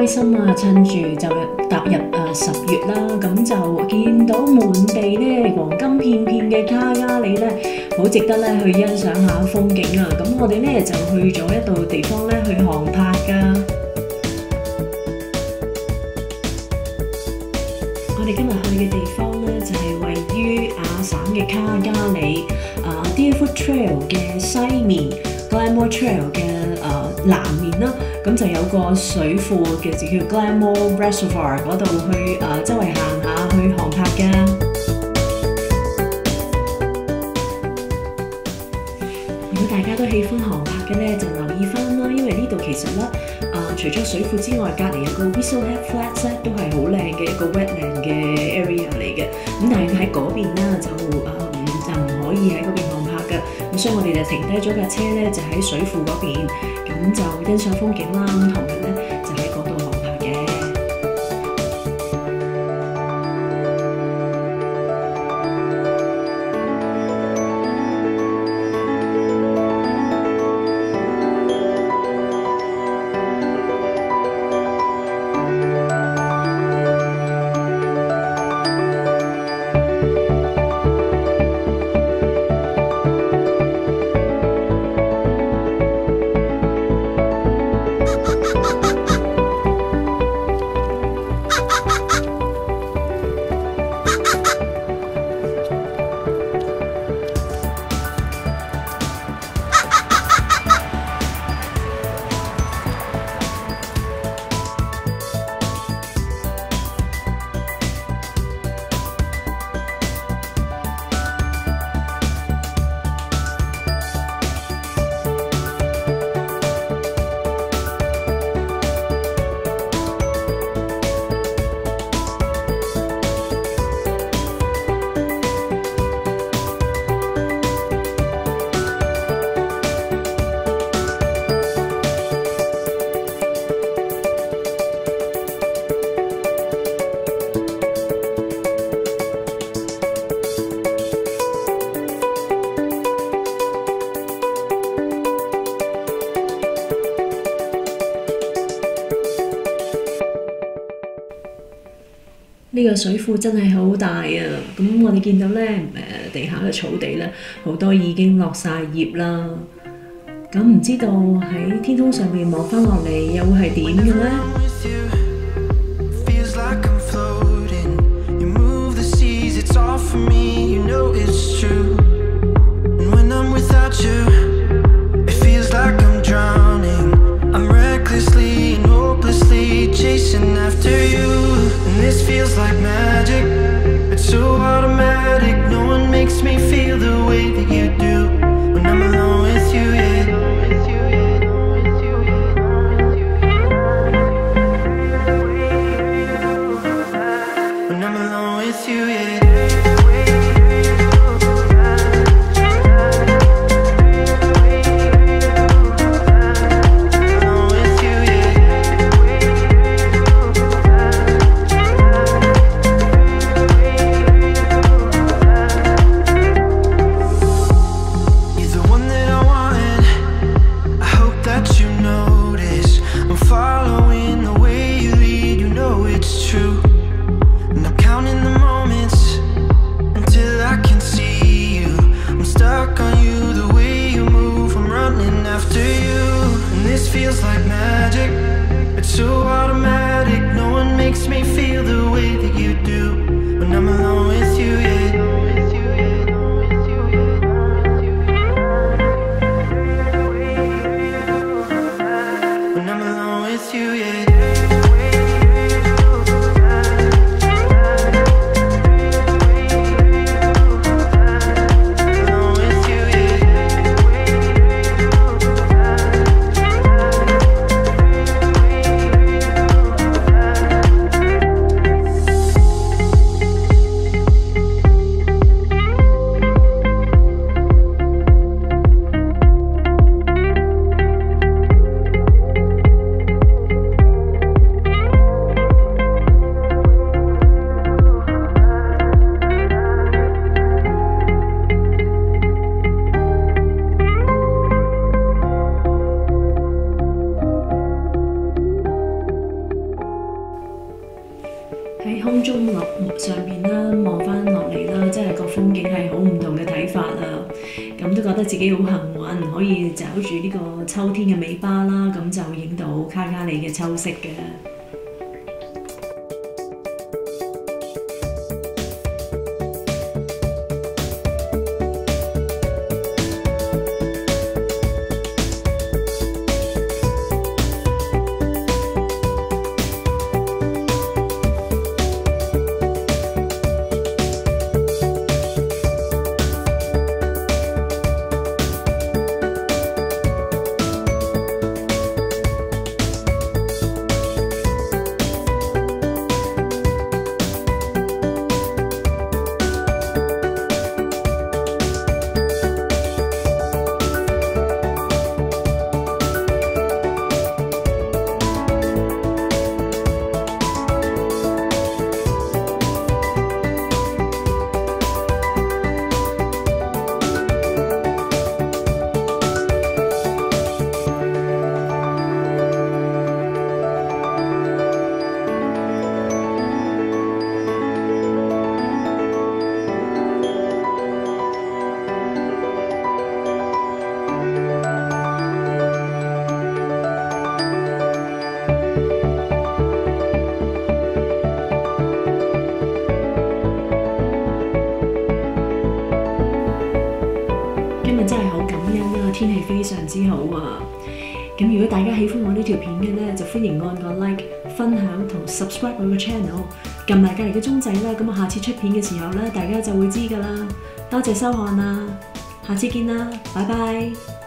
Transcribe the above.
心啊！趁住就踏入10月啦，咁就見到滿地咧黃金片片嘅卡加里咧，好值得咧去欣賞下風景啊！咁我哋咧就去咗一度地方咧去航拍㗎。我哋今日去嘅地方咧就係位於亞省嘅卡加里Deerfoot Trail 嘅西面 ，Glenmore Trail 嘅南面啦。咁就有個水庫嘅就叫 Glenmore Reservoir 嗰度去周圍行下去航拍㗎。如果大家都喜歡航拍嘅咧，就留意翻啦，因為呢度其實咧除咗水庫之外，隔離有個 Weaselhead Flats 咧，都係好靚嘅一個 wetland 嘅 area 嚟嘅。咁但係喺嗰邊啦，就唔可以喺嗰邊航拍㗎。咁所以我哋就停低咗架車咧，就喺水庫嗰邊，咁就欣賞風景啦。咁同埋咧就喺嗰度航拍嘅。呢個水庫真係好大啊！咁我哋見到咧地下嘅草地咧，好多已經落晒葉啦。咁唔知道喺天空上面望翻落嚟又會係點嘅咧？ This feels like magic, it's so automatic. No one makes me feel the way that you do when I'm alone with you, yeah. When I'm alone with you, yeah. Feels like magic, it's so automatic. No one makes me feel the way that you do when I'm alone with you, yeah. When I'm alone with you, yeah. 境係好唔同嘅睇法啦。咁都覺得自己好幸運，可以找住呢個秋天嘅尾巴啦，咁就影到卡加里嘅秋色嘅。真係好感恩啦，天氣非常之好啊！咁如果大家喜歡我呢條片嘅呢，就歡迎按個 like、分享同 subscribe 我個 channel， 撳埋隔離嘅鐘仔啦，咁我下次出片嘅時候呢，大家就會知㗎啦。多謝收看啦，下次見啦，拜拜。